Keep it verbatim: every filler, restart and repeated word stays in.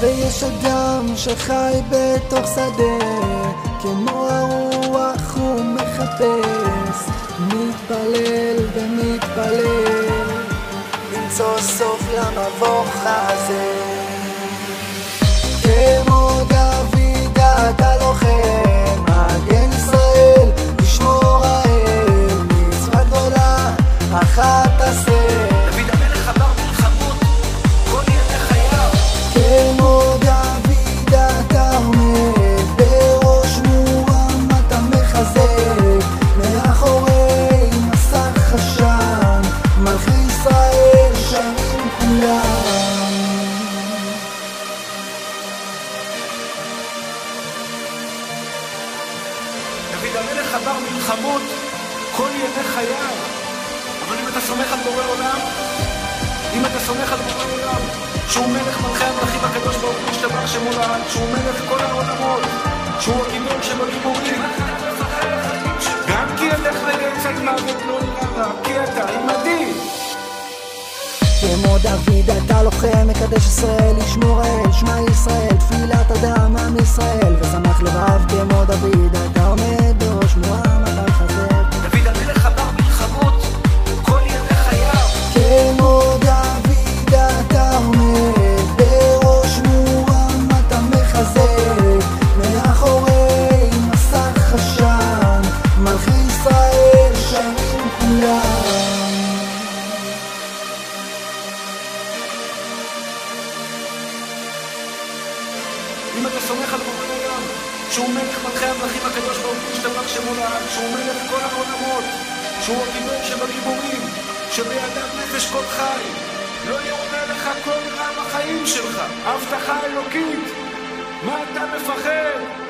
ויש אדם שחי בתוך שדה, כמו הרוח הוא מחפש, מתפלל ומתפלל למצוא סוף למבוך הזה. כמו דוד אתה לוחם, מגן ישראל, לשמור האל, מצווה גדולה אחת עשה. דוד המלך עבר מלחמות כל ימי חייו. כמו דוד אתה עומד בראש מורם, אתה מחזק מאחורי מסך עשן, מלכי ישראל שרים כולם. דוד המלך עבר מלחמות כל ימי חייו. אבל אם אתה סומך על בורא עולם, אם אתה סומך על בורא עולם, שהוא מלך מלכי המלכים הקדוש ברוך הוא ישתבח שמו לעד, שהוא מלך כל העולמות, שהוא הגיבור שבגיבורים, גם כי ילך וגייצת מוות לא נראה, כי אתה עמדי. כמו דוד אתה לוחם, מקדש ישראל, לשמור האל, שמע ישראל, תפילת אדם עם ישראל, ושמח לבב. כמו דוד אתה עומד בראש מורם, אתה מחזק. דוד המלך עבר מלחמות כל ימי חייו. כמו דוד אתה עומד בראש מורם, אתה מחזק מאחורי מסך עשן, מלכי ישראל שרים כולם. אם אתה סומך על בורא עולם, שהוא מלך מלכי המלכים הקדוש ברוך הוא ישתבח שמו לעד, שהוא מלך כל העולמות, שהוא הגיבור שבגיבורים, שבידיו נפש כל חי, לא יאונה לך כל רע בחיים שלך, הבטחה אלוקית. מה אתה מפחד?